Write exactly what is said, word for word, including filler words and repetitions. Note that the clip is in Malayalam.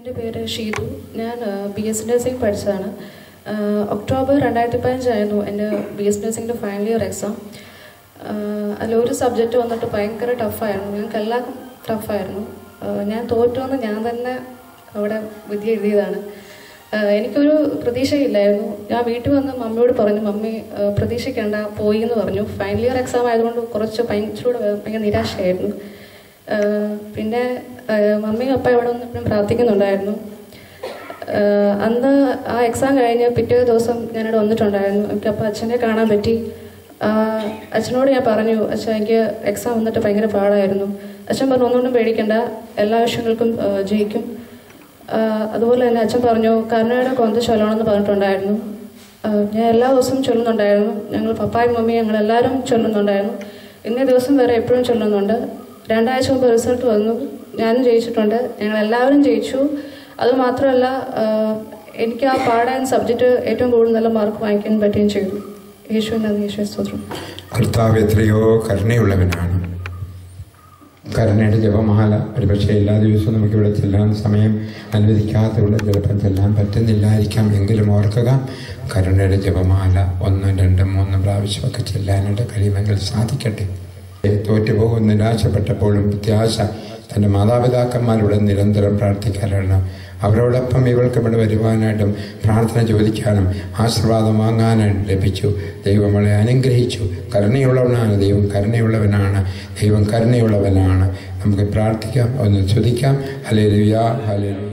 എൻ്റെ പേര് ഷീതു. ഞാൻ ബി എസ് നഴ്സിംഗ് പഠിച്ചതാണ്. ഒക്ടോബർ രണ്ടായിരത്തി പതിനഞ്ചായിരുന്നു എൻ്റെ ബി എസ് നഴ്സിംഗിൻ്റെ ഫൈനൽ ഇയർ എക്സാം. അതിലൊരു സബ്ജക്റ്റ് വന്നിട്ട് ഭയങ്കര ടഫായിരുന്നു. ഞങ്ങൾക്ക് എല്ലാവർക്കും ടഫായിരുന്നു. ഞാൻ തോറ്റുവെന്ന് ഞാൻ തന്നെ അവിടെ വിധി എഴുതിയതാണ്. എനിക്കൊരു പ്രതീക്ഷയില്ലായിരുന്നു. ഞാൻ വീട്ടിൽ വന്ന് മമ്മിയോട് പറഞ്ഞു, മമ്മി പ്രതീക്ഷിക്കേണ്ട, പോയി എന്ന് പറഞ്ഞു. ഫൈനൽ ഇയർ എക്സാം ആയതുകൊണ്ട് കുറച്ച് ഭയങ്കര ഭയങ്കര നിരാശയായിരുന്നു. പിന്നെ മമ്മിയും അപ്പ ഇവിടെ വന്ന് എപ്പോഴും പ്രാർത്ഥിക്കുന്നുണ്ടായിരുന്നു. അന്ന് ആ എക്സാം കഴിഞ്ഞ് പിറ്റേ ദിവസം ഞാനിവിടെ വന്നിട്ടുണ്ടായിരുന്നു. എനിക്കപ്പോൾ അച്ഛനെ കാണാൻ പറ്റി. അച്ഛനോട് ഞാൻ പറഞ്ഞു, അച്ഛൻ എനിക്ക് എക്സാം വന്നിട്ട് ഭയങ്കര പാടായിരുന്നു. അച്ഛൻ പറഞ്ഞു, ഒന്നുകൊണ്ടും പേടിക്കണ്ട, എല്ലാ വിഷയങ്ങൾക്കും ജയിക്കും. അതുപോലെ തന്നെ അച്ഛൻ പറഞ്ഞു, കരുണയുടെ കൊന്ത ചൊല്ലണമെന്ന് പറഞ്ഞിട്ടുണ്ടായിരുന്നു. ഞാൻ എല്ലാ ദിവസവും ചൊല്ലുന്നുണ്ടായിരുന്നു. ഞങ്ങൾ പപ്പായും മമ്മിയും ഞങ്ങളെല്ലാവരും ചൊല്ലുന്നുണ്ടായിരുന്നു. ഇന്നേ ദിവസം വരെ എപ്പോഴും ചൊല്ലുന്നുണ്ട്. രണ്ടാഴ്ച മുമ്പ് റിസൾട്ട് വന്നു. ഞാനും ജയിച്ചിട്ടുണ്ട്. ഞങ്ങളെല്ലാവരും ജയിച്ചു. അതുമാത്രമല്ല, എനിക്ക് ആ പാടാൻ സബ്ജക്റ്റ് ഏറ്റവും കൂടുതൽ നല്ല മാർക്ക് വാങ്ങിക്കാൻ പറ്റുകയും ചെയ്തു. യേശുവിൻ നന്ദി, യേശുവേ സ്തോത്രം. കർത്താവ് എത്രയോ കരുണയുള്ളവനാണ്. കരുണയുടെ ജപമാല ഒരുപക്ഷെ എല്ലാ ദിവസവും നമുക്കിവിടെ ചെല്ലാൻ സമയം അനുവദിക്കാത്തവിടെ ചിലപ്പം ചെല്ലാൻ പറ്റുന്നില്ലായിരിക്കാം. എങ്കിലും ഓർക്കുക, കരുണയുടെ ജപമാല ഒന്നും രണ്ടും മൂന്നും പ്രാവശ്യമൊക്കെ ചെല്ലാനായിട്ട് കഴിയുമെങ്കിൽ സാധിക്കട്ടെ. തോറ്റുപോകും നിരാശപ്പെട്ടപ്പോഴും പ്രത്യാശ തൻ്റെ മാതാപിതാക്കന്മാരുടെ നിരന്തരം പ്രാർത്ഥിക്കാനാണ്. അവരോടൊപ്പം ഇവൾക്ക് ഇവിടെ വരുവാനായിട്ടും പ്രാർത്ഥന ചോദിക്കാനും ആശീർവാദം വാങ്ങാനായിട്ട് ലഭിച്ചു. ദൈവം അവളെ അനുഗ്രഹിച്ചു. കരുണയുള്ളവനാണ് ദൈവം, കരുണയുള്ളവനാണ് ദൈവം, കരുണയുള്ളവനാണ്. നമുക്ക് പ്രാർത്ഥിക്കാം, ഒന്ന് സ്തുതിക്കാം. Hallelujah, hallelujah.